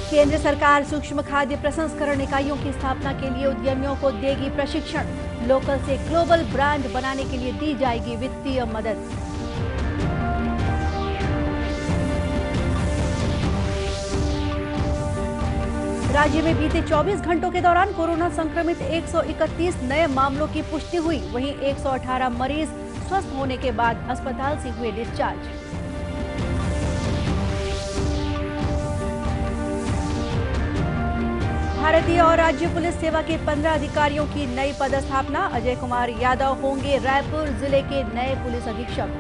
केंद्र सरकार सूक्ष्म खाद्य प्रसंस्करण इकाइयों की स्थापना के लिए उद्यमियों को देगी प्रशिक्षण। लोकल से ग्लोबल ब्रांड बनाने के लिए दी जाएगी वित्तीय मदद। राज्य में बीते 24 घंटों के दौरान कोरोना संक्रमित 131 नए मामलों की पुष्टि हुई। वहीं 118 मरीज स्वस्थ होने के बाद अस्पताल से हुए डिस्चार्ज। भारतीय और राज्य पुलिस सेवा के 15 अधिकारियों की नई पदस्थापना। अजय कुमार यादव होंगे रायपुर जिले के नए पुलिस अधीक्षक।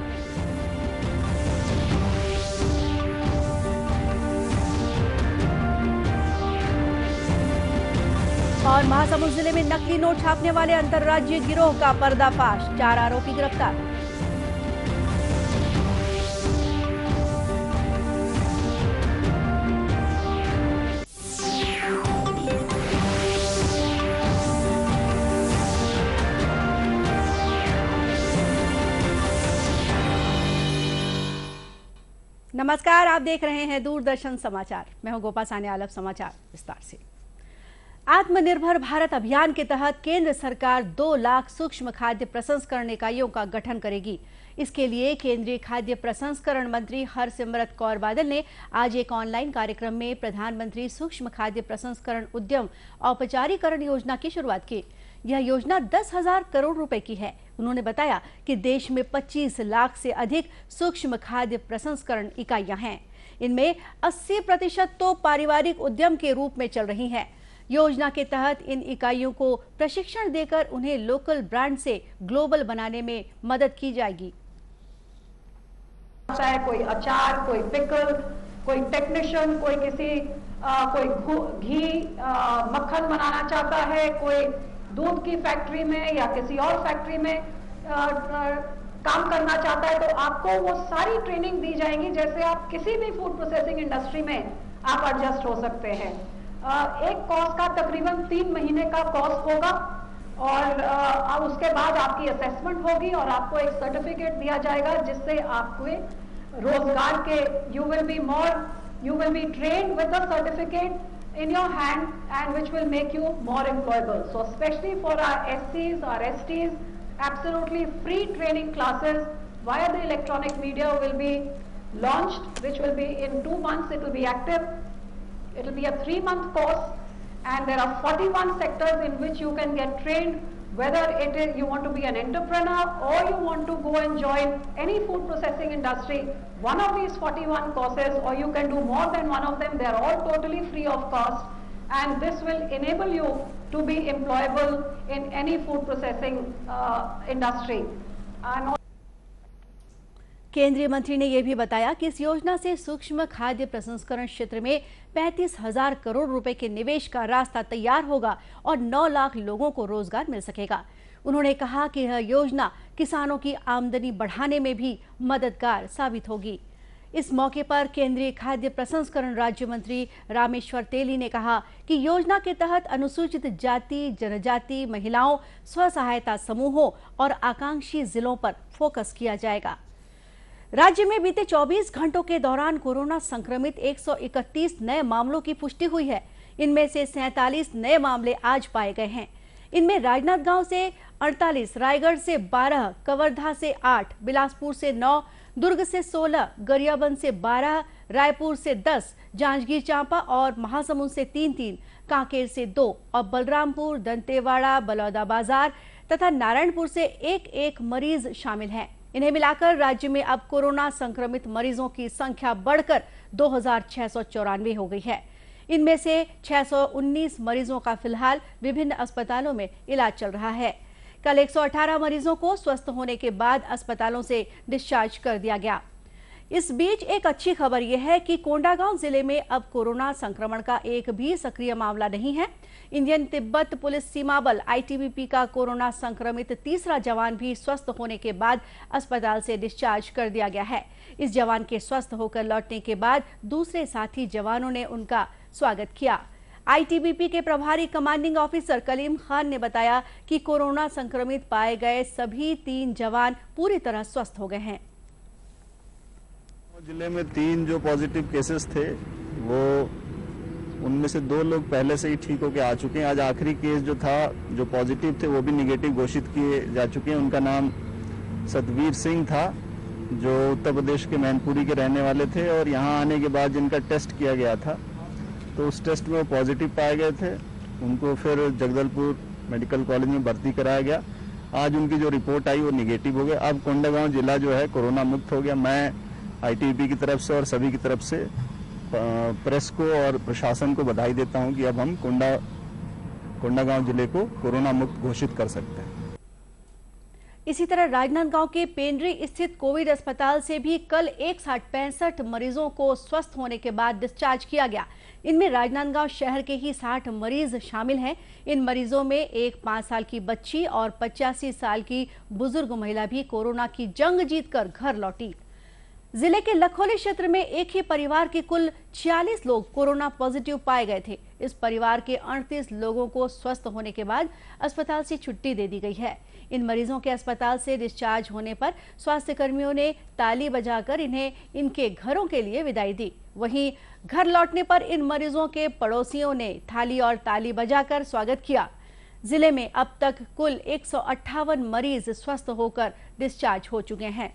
और महासमुंद जिले में नकली नोट छापने वाले अंतर्राज्यीय गिरोह का पर्दाफाश। 4 आरोपी गिरफ्तार। नमस्कार, आप देख रहे हैं दूरदर्शन समाचार। मैं हूं गोपा सान्याल। अब समाचार विस्तार से। आत्मनिर्भर भारत अभियान के तहत केंद्र सरकार 2 लाख सूक्ष्म खाद्य प्रसंस्करण इकाइयों का गठन करेगी। इसके लिए केंद्रीय खाद्य प्रसंस्करण मंत्री हरसिमरत कौर बादल ने आज एक ऑनलाइन कार्यक्रम में प्रधानमंत्री सूक्ष्म खाद्य प्रसंस्करण उद्यम औपचारीकरण योजना की शुरुआत की। यह योजना 10,000 करोड़ रुपए की है। उन्होंने बताया कि देश में 25 लाख से अधिक सूक्ष्म खाद्य प्रसंस्करण इकाइयां हैं। इनमें 80% तो पारिवारिक उद्यम के रूप में चल रही हैं। योजना के तहत इन इकाइयों को प्रशिक्षण देकर उन्हें लोकल ब्रांड से ग्लोबल बनाने में मदद की जाएगी। चाहे कोई अचार, कोई पिकल, कोई टेक्नीशियन, कोई घी मक्खन बनाना चाहता है, कोई दूध की फैक्ट्री में या किसी और फैक्ट्री में काम करना चाहता है, तो आपको वो सारी ट्रेनिंग दी जाएगी जैसे आप किसी भी फूड प्रोसेसिंग इंडस्ट्री में आप एडजस्ट हो सकते हैं। एक कोर्स का तकरीबन 3 महीने का कोर्स होगा और उसके बाद आपकी असेसमेंट होगी और आपको एक सर्टिफिकेट दिया जाएगा जिससे आपको रोजगार के you will be trained with a certificate in your hand and which will make you more employable. So especially for our SCs, our STs, absolutely free training classes via the electronic media will be launched, which will be in 2 months. It will be active. It will be a 3-month course, and there are 41 sectors in which you can get trained, whether it is you want to be an entrepreneur or you want to go and join any food processing industry, one of these 41 courses, or you can do more than one of them. They are all totally free of cost, and this will enable you to be employable in any food processing industry. केंद्रीय मंत्री ने यह भी बताया कि इस योजना से सूक्ष्म खाद्य प्रसंस्करण क्षेत्र में 35,000 करोड़ रुपए के निवेश का रास्ता तैयार होगा और 9 लाख लोगों को रोजगार मिल सकेगा। उन्होंने कहा कि यह योजना किसानों की आमदनी बढ़ाने में भी मददगार साबित होगी। इस मौके पर केंद्रीय खाद्य प्रसंस्करण राज्य मंत्री रामेश्वर तेली ने कहा कि योजना के तहत अनुसूचित जाति, जनजाति, महिलाओं, स्वसहायता समूहों और आकांक्षी जिलों पर फोकस किया जाएगा। राज्य में बीते 24 घंटों के दौरान कोरोना संक्रमित 131 नए मामलों की पुष्टि हुई है। इनमें से 47 नए मामले आज पाए गए हैं। इनमें राजनांदगांव से 48, रायगढ़ से 12, कवर्धा से 8, बिलासपुर से 9, दुर्ग से 16, गरियाबंद से 12, रायपुर से 10, जांजगीर चांपा और महासमुंद से 3-3, कांकेर से 2 और बलरामपुर, दंतेवाड़ा, बलौदाबाजार तथा नारायणपुर से 1-1 मरीज शामिल हैं। इन्हें मिलाकर राज्य में अब कोरोना संक्रमित मरीजों की संख्या बढ़कर 2,694 हो गई है। इनमें से 619 मरीजों का फिलहाल विभिन्न अस्पतालों में इलाज चल रहा है। कल 118 मरीजों को स्वस्थ होने के बाद अस्पतालों से डिस्चार्ज कर दिया गया। इस बीच एक अच्छी खबर यह है कि कोंडागांव जिले में अब कोरोना संक्रमण का एक भी सक्रिय मामला नहीं है। इंडियन तिब्बत पुलिस सीमा बल ITBP का कोरोना संक्रमित तीसरा जवान भी स्वस्थ होने के बाद अस्पताल से डिस्चार्ज कर दिया गया है। इस जवान के स्वस्थ होकर लौटने के बाद दूसरे साथी जवानों ने उनका स्वागत किया। ITBP के प्रभारी कमांडिंग ऑफिसर कलीम खान ने बताया कि कोरोना संक्रमित पाए गए सभी 3 जवान पूरी तरह स्वस्थ हो गए हैं। जिले में 3 जो पॉजिटिव केसेस थे वो उनमें से 2 लोग पहले से ही ठीक होकर आ चुके हैं। आज आखिरी केस जो था, जो पॉजिटिव थे, वो भी निगेटिव घोषित किए जा चुके हैं। उनका नाम सतवीर सिंह था, जो उत्तर प्रदेश के मैनपुरी के रहने वाले थे, और यहाँ आने के बाद जिनका टेस्ट किया गया था तो उस टेस्ट में वो पॉजिटिव पाए गए थे। उनको फिर जगदलपुर मेडिकल कॉलेज में भर्ती कराया गया। आज उनकी जो रिपोर्ट आई वो निगेटिव हो गया। अब कोंडागांव जिला जो है कोरोना मुक्त हो गया। मैं आईटीबीपी की तरफ से और सभी की तरफ से प्रेस को और प्रशासन को बधाई देता हूं कि अब हम कोंडागांव जिले को कोरोना मुक्त घोषित कर सकते हैं। इसी तरह राजनांदगांव के पेंड्री स्थित कोविड अस्पताल से भी कल एक साथ 65 मरीजों को स्वस्थ होने के बाद डिस्चार्ज किया गया। इनमें राजनांदगांव शहर के ही 60 मरीज शामिल हैं। इन मरीजों में एक 5 साल की बच्ची और 85 साल की बुजुर्ग महिला भी कोरोना की जंग जीतकर घर लौटी। जिले के लखोली क्षेत्र में एक ही परिवार के कुल 46 लोग कोरोना पॉजिटिव पाए गए थे। इस परिवार के 38 लोगों को स्वस्थ होने के बाद अस्पताल से छुट्टी दे दी गई है। इन मरीजों के अस्पताल से डिस्चार्ज होने पर स्वास्थ्य कर्मियों ने ताली बजाकर इन्हें इनके घरों के लिए विदाई दी। वहीं घर लौटने पर इन मरीजों के पड़ोसियों ने थाली और ताली बजाकर स्वागत किया। जिले में अब तक कुल 158 मरीज स्वस्थ होकर डिस्चार्ज हो चुके हैं।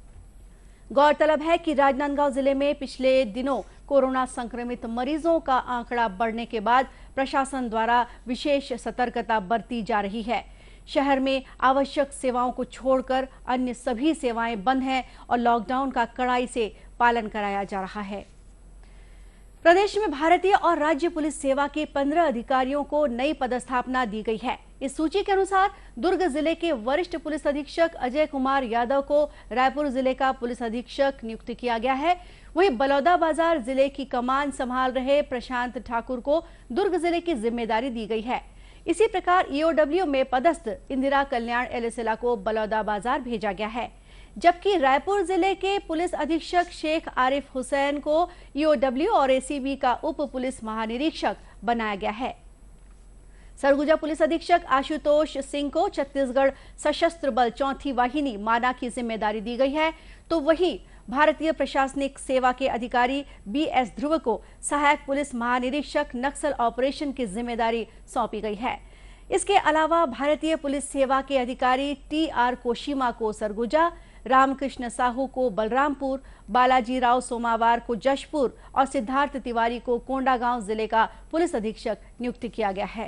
गौरतलब है कि राजनांदगांव जिले में पिछले दिनों कोरोना संक्रमित मरीजों का आंकड़ा बढ़ने के बाद प्रशासन द्वारा विशेष सतर्कता बरती जा रही है। शहर में आवश्यक सेवाओं को छोड़कर अन्य सभी सेवाएं बंद हैं और लॉकडाउन का कड़ाई से पालन कराया जा रहा है। प्रदेश में भारतीय और राज्य पुलिस सेवा के 15 अधिकारियों को नई पदस्थापना दी गई है। इस सूची के अनुसार दुर्ग जिले के वरिष्ठ पुलिस अधीक्षक अजय कुमार यादव को रायपुर जिले का पुलिस अधीक्षक नियुक्त किया गया है। वहीं बलौदाबाजार जिले की कमान संभाल रहे प्रशांत ठाकुर को दुर्ग जिले की जिम्मेदारी दी गई है। इसी प्रकार ईओडब्ल्यू में पदस्थ इंदिरा कल्याण एलेसेला को बलौदाबाजार भेजा गया है, जबकि रायपुर जिले के पुलिस अधीक्षक शेख आरिफ हुसैन को ईओडब्ल्यू और एसीबी का उप पुलिस महानिरीक्षक बनाया गया है। सरगुजा पुलिस अधीक्षक आशुतोष सिंह को छत्तीसगढ़ सशस्त्र बल 4थी वाहिनी माना की जिम्मेदारी दी गई है, तो वहीं भारतीय प्रशासनिक सेवा के अधिकारी बीएस ध्रुव को सहायक पुलिस महानिरीक्षक नक्सल ऑपरेशन की जिम्मेदारी सौंपी गई है। इसके अलावा भारतीय पुलिस सेवा के अधिकारी टीआर कोशिमा को सरगुजा, रामकृष्ण साहू को बलरामपुर, बालाजी राव सोमावार को जशपुर और सिद्धार्थ तिवारी को कोंडागांव जिले का पुलिस अधीक्षक नियुक्त किया गया है।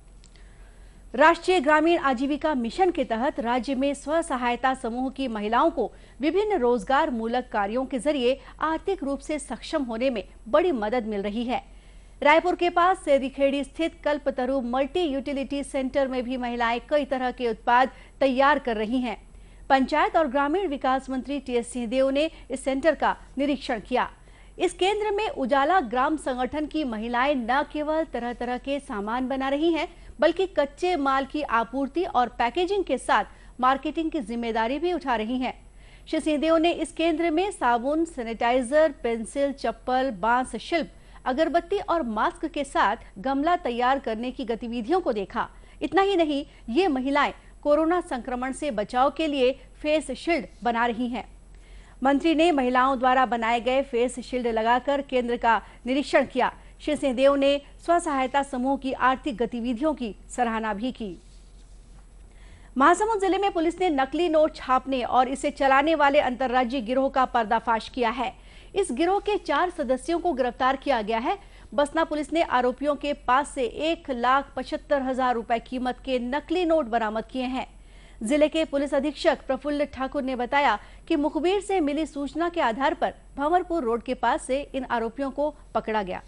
राष्ट्रीय ग्रामीण आजीविका मिशन के तहत राज्य में स्व सहायता समूह की महिलाओं को विभिन्न रोजगार मूलक कार्यों के जरिए आर्थिक रूप से सक्षम होने में बड़ी मदद मिल रही है। रायपुर के पास सेरीखेड़ी स्थित कल्पतरु मल्टी यूटिलिटी सेंटर में भी महिलाएं कई तरह के उत्पाद तैयार कर रही हैं। पंचायत और ग्रामीण विकास मंत्री टीएस सिंहदेव ने इस सेंटर का निरीक्षण किया। इस केंद्र में उजाला ग्राम संगठन की महिलाएं न केवल तरह तरह के सामान बना रही हैं, बल्कि कच्चे माल की आपूर्ति और पैकेजिंग के साथ मार्केटिंग की जिम्मेदारी भी उठा रही हैं। श्री सिंहदेव ने इस केंद्र में साबुन, सैनिटाइजर, पेंसिल, चप्पल, बांस शिल्प, अगरबत्ती और मास्क के साथ गमला तैयार करने की गतिविधियों को देखा। इतना ही नहीं, ये महिलाएं कोरोना संक्रमण से बचाव के लिए फेस शील्ड बना रही हैं। मंत्री ने महिलाओं द्वारा बनाए गए फेस शील्ड लगाकर केंद्र का निरीक्षण किया। श्री सिंहदेव ने स्व सहायता समूह की आर्थिक गतिविधियों की सराहना भी की। महासमुंद जिले में पुलिस ने नकली नोट छापने और इसे चलाने वाले अंतर्राज्यीय गिरोह का पर्दाफाश किया है। इस गिरोह के 4 सदस्यों को गिरफ्तार किया गया है। बसना पुलिस ने आरोपियों के पास से 1,75,000 रुपए कीमत के नकली नोट बरामद किए हैं। जिले के पुलिस अधीक्षक प्रफुल्ल ठाकुर ने बताया कि मुखबिर से मिली सूचना के आधार पर भंवरपुर रोड के पास से इन आरोपियों को पकड़ा गया।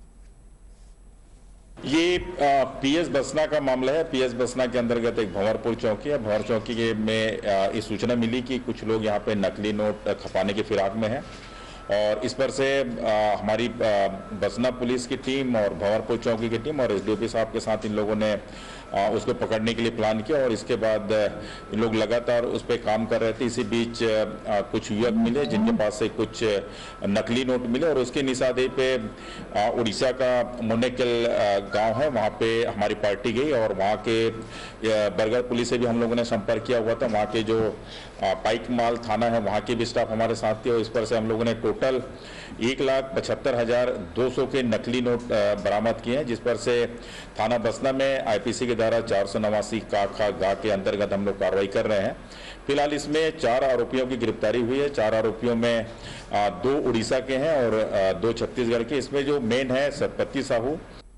ये पीएस बसना का मामला है। पीएस बसना के अंतर्गत एक भंवरपुर चौकी है। भंवर चौकी में इस सूचना मिली कि कुछ लोग यहाँ पे नकली नोट खपाने की फिराक में हैं और इस पर से हमारी बसना पुलिस की टीम और भंवरपुर चौकी की टीम और एसडीओपी साहब के साथ इन लोगों ने उसको पकड़ने के लिए प्लान किया और इसके बाद लोग लगातार उस पर काम कर रहे थे। इसी बीच कुछ युवक मिले जिनके पास से कुछ नकली नोट मिले और उसके निशाने पे उड़ीसा का मुन्नेकल गांव है, वहां पे हमारी पार्टी गई और वहां के बरगढ़ पुलिस से भी हम लोगों ने संपर्क किया हुआ था। वहां के जो पाइक माल थाना है वहां के भी स्टाफ हमारे साथ थे और इस पर से हम लोगों ने टोटल 1,75,200 के नकली नोट बरामद किए हैं, जिस पर से थाना बसना में आईपीसी की धारा 489 का के अंतर्गत हम लोग कार्रवाई कर रहे हैं। फिलहाल इसमें 4 आरोपियों की गिरफ्तारी हुई है। 4 आरोपियों में 2 उड़ीसा के हैं और 2 छत्तीसगढ़ के। इसमें जो मेन है सतपति साहू।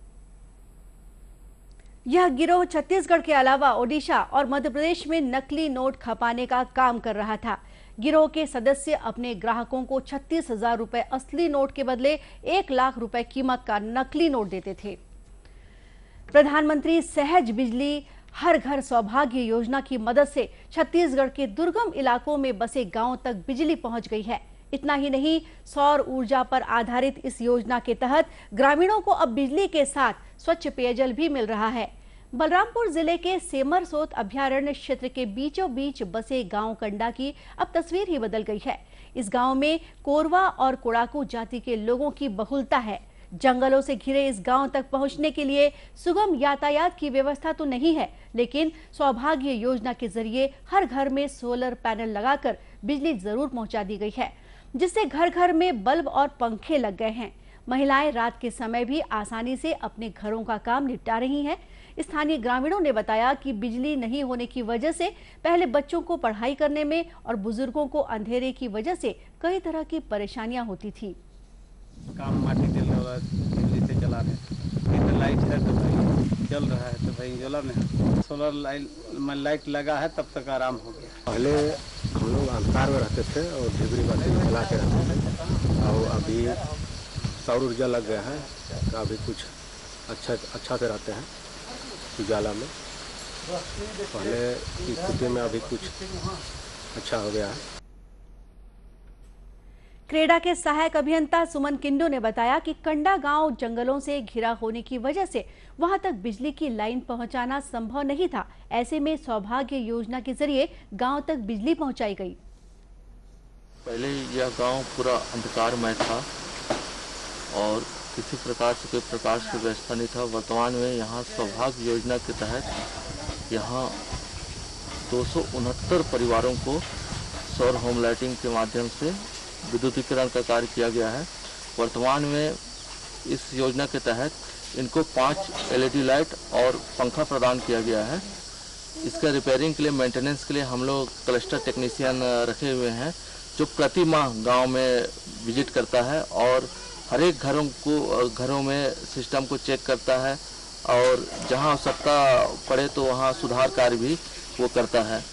यह गिरोह छत्तीसगढ़ के अलावा ओडिशा और मध्य प्रदेश में नकली नोट खपाने का काम कर रहा था। गिरोह के सदस्य अपने ग्राहकों को 36,000 रुपए असली नोट के बदले 1 लाख रुपए कीमत का नकली नोट देते थे। प्रधानमंत्री सहज बिजली हर घर सौभाग्य योजना की मदद से छत्तीसगढ़ के दुर्गम इलाकों में बसे गांवों तक बिजली पहुंच गई है। इतना ही नहीं, सौर ऊर्जा पर आधारित इस योजना के तहत ग्रामीणों को अब बिजली के साथ स्वच्छ पेयजल भी मिल रहा है। बलरामपुर जिले के सेमरसोत अभयारण्य क्षेत्र के बीचों बीच बसे गांव कंडा की अब तस्वीर ही बदल गई है। इस गांव में कोरवा और कोड़ाकू जाति के लोगों की बहुलता है। जंगलों से घिरे इस गांव तक पहुंचने के लिए सुगम यातायात की व्यवस्था तो नहीं है, लेकिन सौभाग्य योजना के जरिए हर घर में सोलर पैनल लगाकर बिजली जरूर पहुंचा दी गई है, जिससे घर घर में बल्ब और पंखे लग गए हैं। महिलाएं रात के समय भी आसानी से अपने घरों का काम निपटा रही हैं। स्थानीय ग्रामीणों ने बताया कि बिजली नहीं होने की वजह से पहले बच्चों को पढ़ाई करने में और बुजुर्गों को अंधेरे की वजह से कई तरह की परेशानियां होती थी। काम माटी जल रहा है, बिजली से चला रहे, लाइट है तो भाई चल रहा है, तो भाई जोला में सोलर लाइट लगा है तब तक आराम हो गया। पहले हम लोग अंधकार में रहते थे और ढिबरी बाती जला के रहते थे और अभी सौर ऊर्जा लग गया है, अभी कुछ अच्छा से रहते हैं उजाला में। पहले की स्थिति में अभी कुछ अच्छा हो गया है। क्रेडा के सहायक अभियंता सुमन किंडो ने बताया कि कंडा गांव जंगलों से घिरा होने की वजह से वहां तक बिजली की लाइन पहुंचाना संभव नहीं था। ऐसे में सौभाग्य योजना के जरिए गांव तक बिजली पहुंचाई गई। पहले यह गांव पूरा अंधकारमय था और किसी प्रकार से कोई प्रकाश की व्यवस्था नहीं था। वर्तमान में यहाँ सौभाग्य योजना के तहत यहाँ 269 परिवारों को सौर होम लाइटिंग के माध्यम से विद्युतीकरण का कार्य किया गया है। वर्तमान में इस योजना के तहत इनको 5 LED लाइट और पंखा प्रदान किया गया है। इसका रिपेयरिंग के लिए, मेंटेनेंस के लिए हम लोग क्लस्टर टेक्नीशियन रखे हुए हैं जो प्रति माह गांव में विजिट करता है और हर एक घरों में सिस्टम को चेक करता है और जहां आवश्यकता पड़े तो वहां सुधार कार्य भी वो करता है।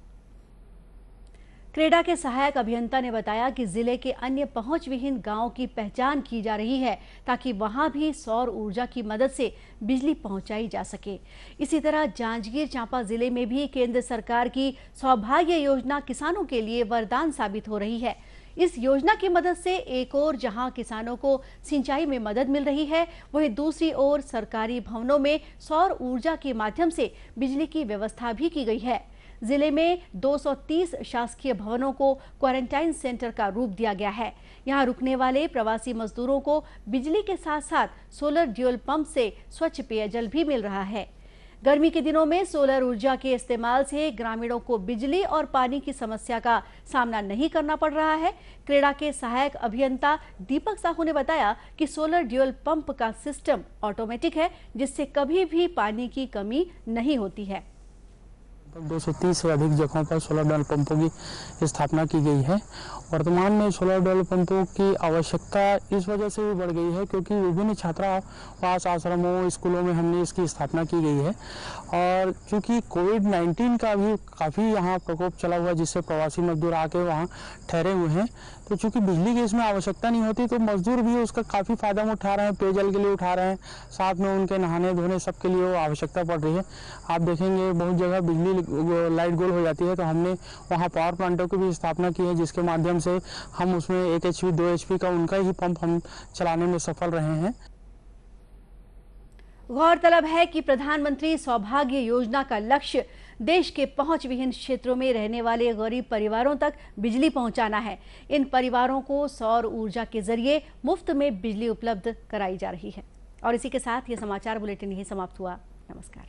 क्रेडा के सहायक अभियंता ने बताया कि जिले के अन्य पहुंच विहीन गांवों की पहचान की जा रही है ताकि वहां भी सौर ऊर्जा की मदद से बिजली पहुंचाई जा सके। इसी तरह जांजगीर चांपा जिले में भी केंद्र सरकार की सौभाग्य योजना किसानों के लिए वरदान साबित हो रही है। इस योजना की मदद से एक ओर जहां किसानों को सिंचाई में मदद मिल रही है, वहीं दूसरी ओर सरकारी भवनों में सौर ऊर्जा के माध्यम से बिजली की व्यवस्था भी की गई है। जिले में 230 शासकीय भवनों को क्वारंटाइन सेंटर का रूप दिया गया है। यहां रुकने वाले प्रवासी मजदूरों को बिजली के साथ साथ सोलर ड्यूल पंप से स्वच्छ पेयजल भी मिल रहा है। गर्मी के दिनों में सोलर ऊर्जा के इस्तेमाल से ग्रामीणों को बिजली और पानी की समस्या का सामना नहीं करना पड़ रहा है। क्रेडा के सहायक अभियंता दीपक साहू ने बताया कि सोलर ड्यूल पंप का सिस्टम ऑटोमेटिक है, जिससे कभी भी पानी की कमी नहीं होती है। 230 से अधिक जगहों पर सोलर ड्यूल पंपों की स्थापना की गई है। वर्तमान में सोलर ड्यूल पंपों की आवश्यकता इस वजह से भी बढ़ गई है क्योंकि विभिन्न छात्रावास, आश्रमों, स्कूलों में हमने इसकी स्थापना की गई है और चूँकि कोविड-19 का भी काफ़ी यहाँ प्रकोप चला हुआ है, जिससे प्रवासी मजदूर आके वहाँ ठहरे हुए हैं, तो चूँकि बिजली की इसमें आवश्यकता नहीं होती तो मजदूर भी उसका काफ़ी फ़ायदा उठा रहे हैं, पेयजल के लिए उठा रहे हैं, साथ में उनके नहाने धोने सबके लिए वो आवश्यकता पड़ रही है। आप देखेंगे बहुत जगह बिजली लाइट गोल हो जाती है, तो हमने वहाँ पावर प्लांटों की भी स्थापना की है, जिसके माध्यम से हम उसमें 1 HP 2 HP का उनका ही पंप हम चलाने में सफल रहे हैं। गौरतलब है कि प्रधानमंत्री सौभाग्य योजना का लक्ष्य देश के पहुंच विहीन क्षेत्रों में रहने वाले गरीब परिवारों तक बिजली पहुंचाना है। इन परिवारों को सौर ऊर्जा के जरिए मुफ्त में बिजली उपलब्ध कराई जा रही है। और इसी के साथ ये समाचार बुलेटिन यही समाप्त हुआ। नमस्कार।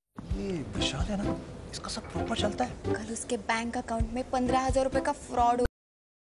विशाल है ना, इसका सब प्रॉपर चलता है। कल उसके बैंक अकाउंट में 15,000 रुपए का फ्रॉड